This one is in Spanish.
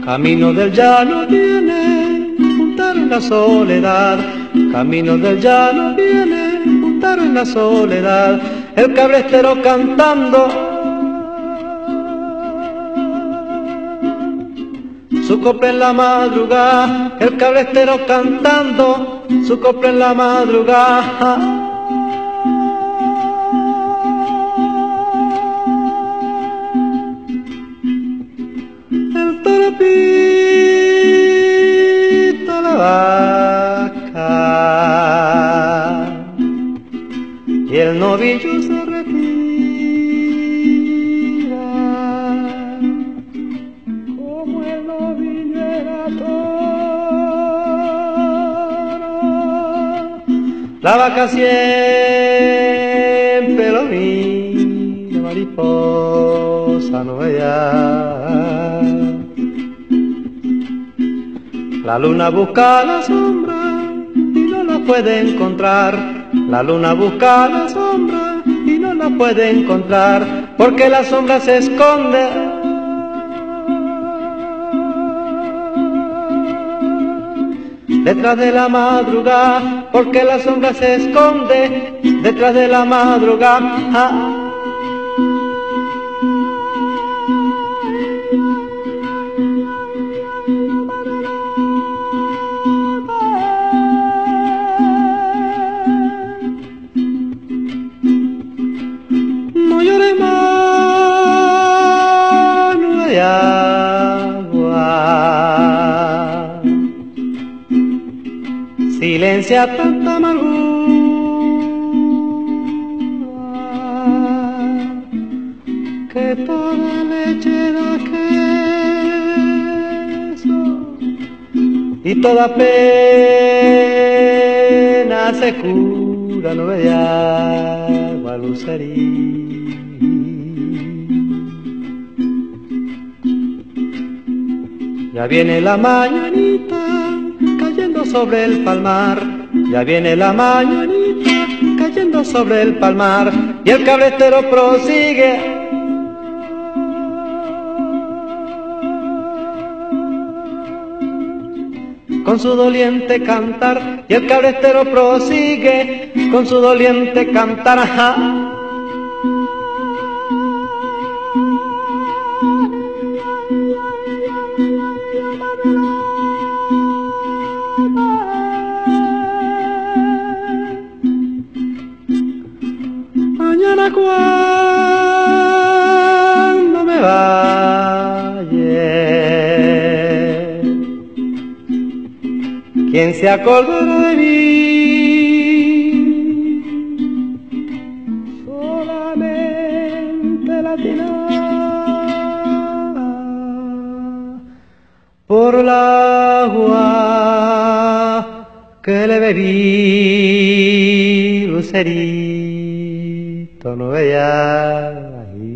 Camino del llano viene, juntaro en la soledad. Camino del llano viene, juntaro en la soledad. El cabrestero cantando su copla en la madrugada. El cabrestero cantando su copla en la madrugada. El toropito, la vaca y el novillo se retira. Como el novillo era toro, la vaca siempre lo mira, mariposa no veía. La luna busca la sombra y no la puede encontrar. La luna busca la sombra y no la puede encontrar, porque la sombra se esconde detrás de la madrugada, porque la sombra se esconde detrás de la madrugada. No llores más, no hay agua. Silencia tanta amargura, que toda leche da queso y toda pena se cura. No hay agua, Lucerín. Ya viene la mañanita cayendo sobre el palmar. Ya viene la mañanita cayendo sobre el palmar. Y el cabrestero prosigue con su doliente cantar. Y el cabrestero prosigue con su doliente cantar. Ajá. Mañana cuando me vaya, ¿quién se acordará de mí? Solamente la tirada por el agua que le bebí, Lucerito, no veía.